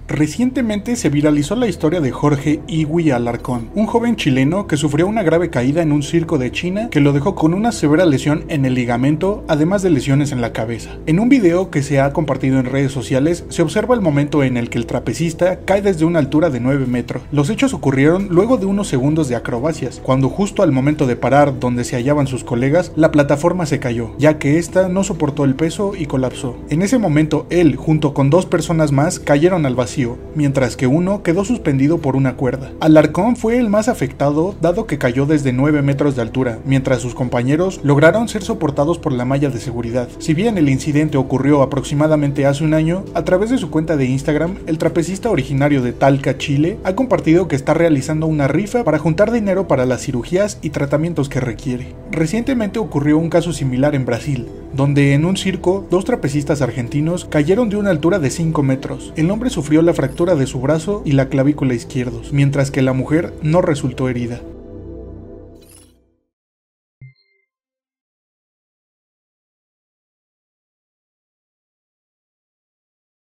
Recientemente se viralizó la historia de Jorge Iwi Alarcón, un joven chileno que sufrió una grave caída en un circo de China que lo dejó con una severa lesión en el ligamento, además de lesiones en la cabeza. En un video que se ha compartido en redes sociales, se observa el momento en el que el trapecista cae desde una altura de 9 metros. Los hechos ocurrieron luego de unos segundos de acrobacias, cuando justo al momento de parar donde se hallaban sus colegas, la plataforma se cayó, ya que ésta no soportó el peso y colapsó. En ese momento, él, junto con 2 personas más, cayeron al vacío, mientras que uno quedó suspendido por una cuerda. Alarcón fue el más afectado, dado que cayó desde 9 metros de altura, mientras sus compañeros lograron ser soportados por la malla de seguridad. Si bien el incidente ocurrió aproximadamente hace un año, a través de su cuenta de Instagram, el trapecista originario de Talca, Chile, ha compartido que está realizando una rifa para juntar dinero para las cirugías y tratamientos que requiere. Recientemente ocurrió un caso similar en Brasil, donde en un circo, 2 trapecistas argentinos cayeron de una altura de 5 metros. El hombre sufrió la fractura de su brazo y la clavícula izquierdos, mientras que la mujer no resultó herida.